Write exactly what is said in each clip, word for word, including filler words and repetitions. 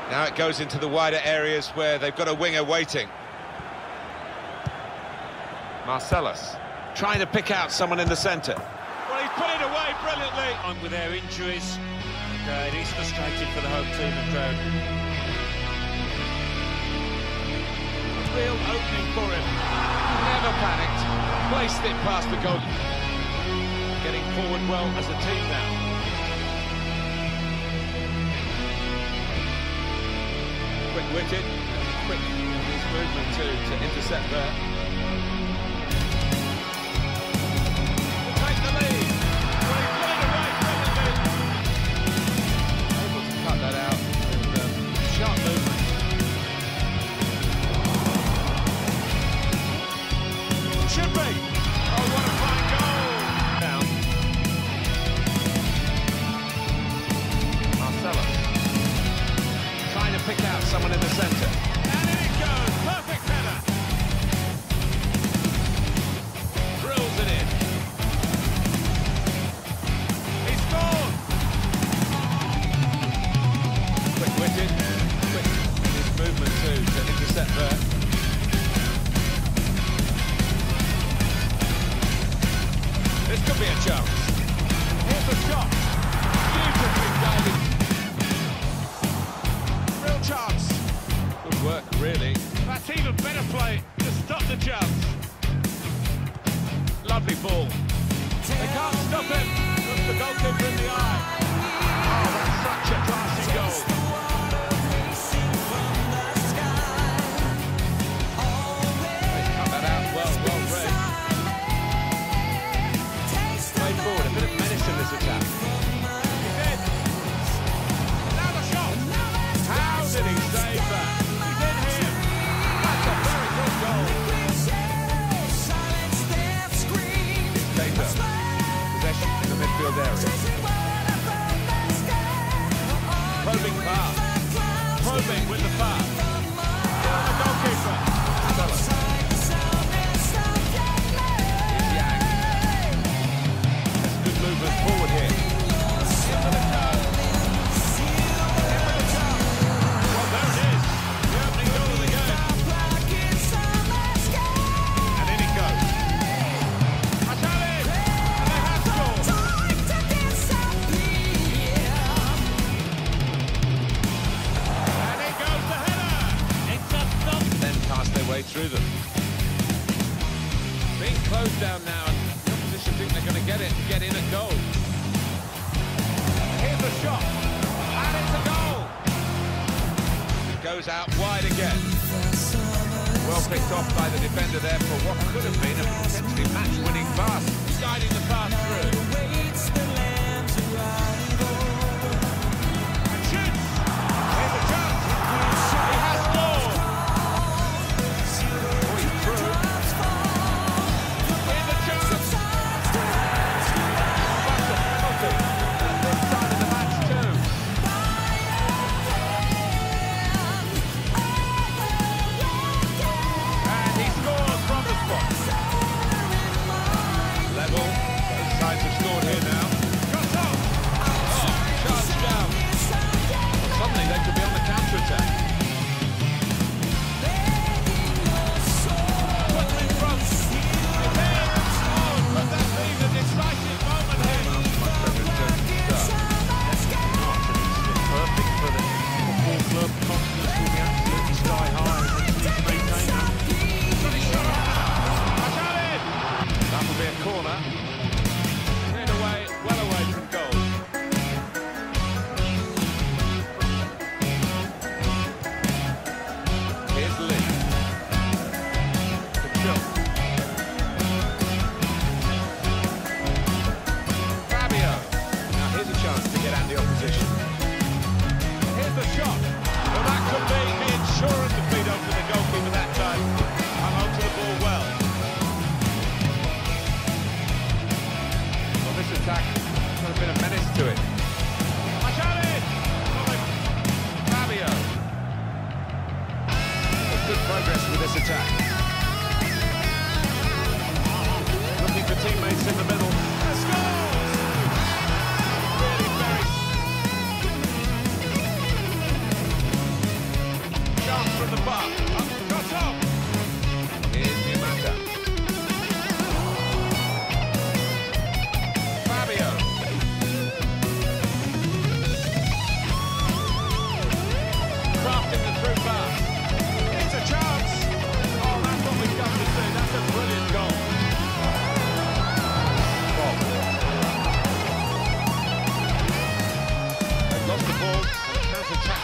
Now it goes into the wider areas where they've got a winger waiting. Marcellus trying to pick out someone in the centre. Well, he's put it away brilliantly. On with their injuries, and, uh, it is frustrating for the home team and crowd. A real opening for him. Never panicked, placed it past the goal. Getting forward well as a team now. Quick-witted, quick his movement too to intercept there. To take the lead. Well, he put it away brilliantly. Able to cut that out with um, sharp movement. Should be. Oh, what a fine goal. Down. Marcellus trying to pick out someone in the centre. And in it goes. Perfect header. Drills it in. He scored. Quick-witted, quick his movement too to intercept there. This could be a chance. Here's the shot. Beautifully guided. Real chance. Good work, really. That's even better play to stop the chance. Lovely ball. They can't stop him. Looks the goalkeeper in the eye. Oh, that's such a classy goal. They cut that out well, well read. Played forward, a bit of menace in this attack. He did. Now the shot. How did he save that? He's in here. That's a very good goal. Dictator. Possession in the midfield area. Probing pass. Probing with the pass. Down the goalkeeper. Marcellus. Here's Yang. That's good movement forward here. Into the goal. In with the chance. Well, there it is. The opening goal of the game. And in it goes. Hatali. And they have scored. And in goes the header. It's a stop. Then pass their way through them. Being closed down now, and the opposition think they're going to get it and get in a goal. Here's the shot. And it's a goal. It goes out wide again. Well picked off by the defender there for what could have been a potentially match-winning pass. Guiding the pass through. And shoots. Here's a chance. He has scored. Oh, he's through. Here's a chance. That's a penalty. And this side of the match too. And he scores from the spot. Level. Both sides have scored.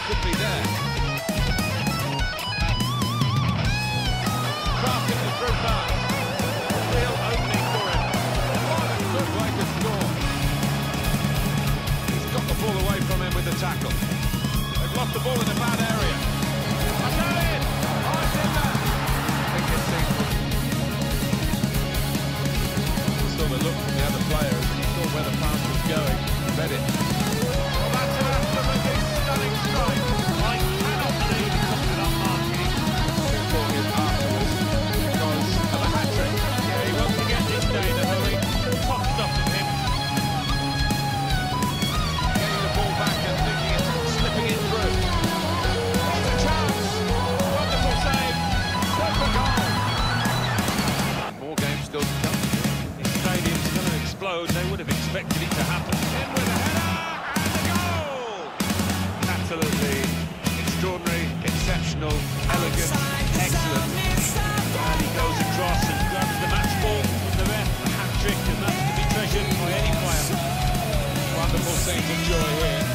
could be there. Crafting the through pass. Real opening for him. What a good way to score. He's got the ball away from him with the tackle. They've lost the ball in a bad area. That's it! Oh, it's in there! I think it's decent. Saw the look from the other players and he saw where the pass was going. Read it. Well, that's an absolutely stunning strike. I cannot believe he took it up marking. For him afterwards because of a hat-trick. Yeah, he wants to get this day in a hurry. Top stuff from him. Getting the ball back and thinking it's slipping in through. Here's a chance! Wonderful save! Super goal! More games still to come. This stadium's going to explode. They would have expected it to happen. In with a header and a goal! Absolutely extraordinary, exceptional, elegant, excellent. And he goes across and grabs the match ball from the ref. A hat-trick, and that's to be treasured by any player. Wonderful scenes of joy here.